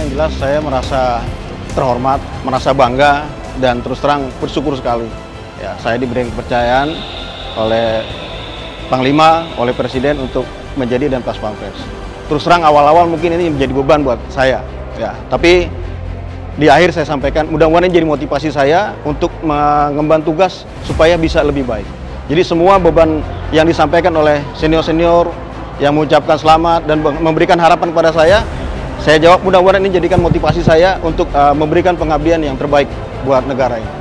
yang jelas saya merasa terhormat, merasa bangga, dan terus terang bersyukur sekali. Ya, saya diberi kepercayaan oleh Panglima, oleh Presiden untuk menjadi Danpas Pampres. Terus terang awal-awal mungkin ini menjadi beban buat saya, ya. Tapi di akhir saya sampaikan, mudah-mudahan ini jadi motivasi saya untuk mengemban tugas supaya bisa lebih baik. Jadi semua beban yang disampaikan oleh senior-senior yang mengucapkan selamat dan memberikan harapan kepada saya jawab mudah-mudahan ini jadikan motivasi saya untuk memberikan pengabdian yang terbaik buat negara ini.